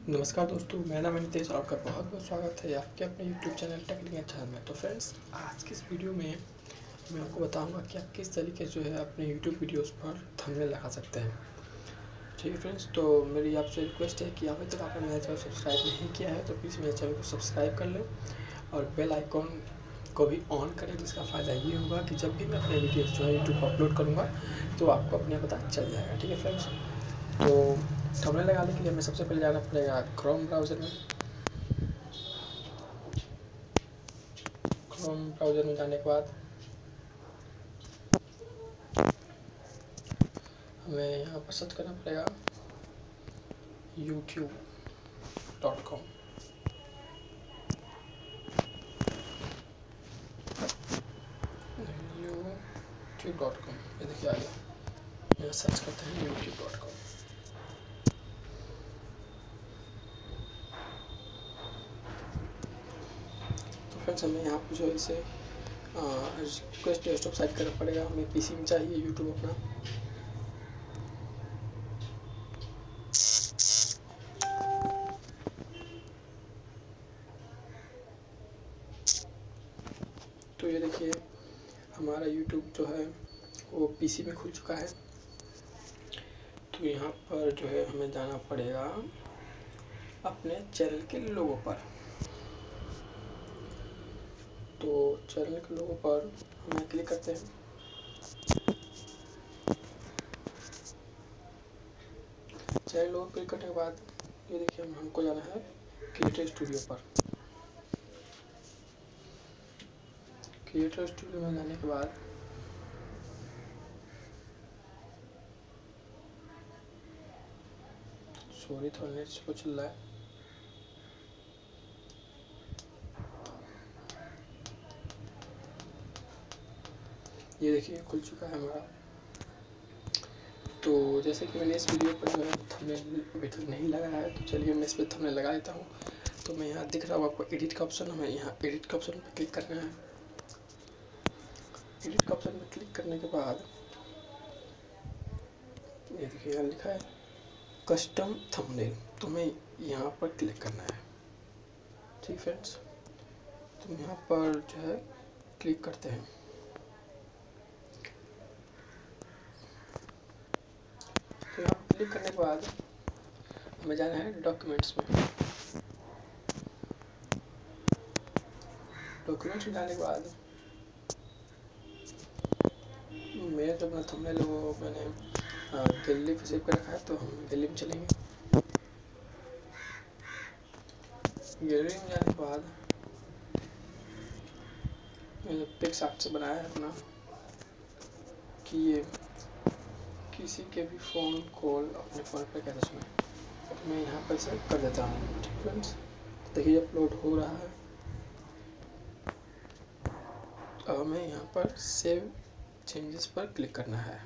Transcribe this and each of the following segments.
नमस्कार दोस्तों, मेरा नाम है नितेश और आपका बहुत बहुत स्वागत है आपके अपने YouTube चैनल टेक्निकल चैनल में। तो फ्रेंड्स, आज की इस वीडियो में मैं आपको बताऊंगा कि आप किस तरीके से अपने YouTube वीडियोस पर थंबनेल लगा सकते हैं। ठीक है फ्रेंड्स, तो मेरी आपसे रिक्वेस्ट है कि अभी तक आपने मेरे चैनल सब्सक्राइब नहीं किया है तो प्लीज़ मेरे चैनल को सब्सक्राइब कर लें और बेल आइकॉन को भी ऑन करें। जिसका फ़ायदा ये होगा कि जब भी मैं अपने वीडियोज़ जो है यूट्यूब पर अपलोड करूँगा तो आपको अपने पता चल जाएगा। ठीक है फ्रेंड्स, तो थंबनेल लगाने के लिए हमें सबसे पहले जाना पड़ेगा क्रोम ब्राउज़र में। क्रोम ब्राउज़र में जाने के बाद हमें यहाँ पर सर्च करना पड़ेगा youtube.com। youtube.com ये देखिए आ गया। यहाँ सर्च करते हैं youtube.com। तो फ्रेंड्स, हमें यहाँ पर जो है इसे रिक्वेस्ट डेस्कटॉप साइट करना पड़ेगा। हमें पीसी में चाहिए यूट्यूब अपना। तो ये देखिए हमारा यूट्यूब जो है वो पीसी में खुल चुका है। तो यहाँ पर जो है हमें जाना पड़ेगा अपने चैनल के लोगो पर। तो चैनल के लोगो पर हमें क्लिक करते हैं। चैनल लोगो क्लिक करने के बाद ये देखिए हमको जाना है क्रिएटर स्टूडियो पर। क्रिएटर स्टूडियो में जाने के बाद सॉरी थोड़ा नेट स्लो चल रहा है। ये देखिए खुल चुका है हमारा। तो जैसे कि मैंने इस वीडियो पर जो है थंबनेल अभी तक नहीं लगाया है, तो चलिए मैं इस पर थंबनेल लगा देता हूँ। तो मैं यहाँ दिख रहा हूँ आपको एडिट का ऑप्शन, हमें यहाँ एडिट का ऑप्शन पर क्लिक करना है। एडिट का ऑप्शन पर क्लिक करने के बाद ये देखिए यहाँ लिखा है कस्टम थंबनेल, तो हमें यहाँ पर क्लिक करना है। ठीक फ्रेंड्स, तो यहाँ पर जो है क्लिक करते हैं। तो यहाँ पर क्लिक करने के बाद हमें जाना है डॉक्यूमेंट्स में। डॉक्यूमेंट्स में जाने के बाद मेरा जो अपना थंबनेल है वो मैंने गैलरी पे सेव कर रखा है, तो हम गैलरी में चलेंगे। गैलरी में जाने के बाद मैंने पिक्सआर्ट से बनाया है अपना कि ये किसी के भी फ़ोन कॉल अपने फ़ोन पे कैसे सुने। तो मैं यहाँ पर इसे कर देता हूँ। ठीक फ्रेंड्स, देखिए अपलोड हो रहा है। अब हमें यहाँ पर सेव चेंजेस पर क्लिक करना है।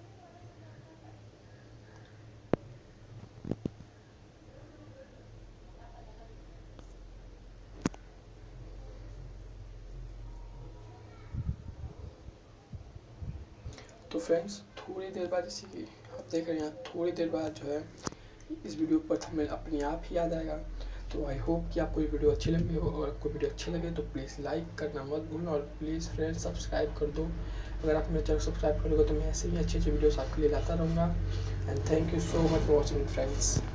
तो फ्रेंड्स, थोड़ी देर बाद, जैसे कि आप देख रहे हैं यहाँ थोड़ी देर बाद जो है इस वीडियो पर थंबनेल अपने आप ही याद आएगा। तो आई होप कि आपको ये वीडियो अच्छी लगी हो, और आपको वीडियो अच्छी लगे तो प्लीज़ लाइक करना मत भूलना, और प्लीज़ फ्रेंड्स सब्सक्राइब कर दो। अगर आप मेरे चैनल सब्सक्राइब करोगे तो मैं ऐसे ही अच्छे वीडियोस आपके लिए लाता रहूँगा। And thank you so much for watching friends.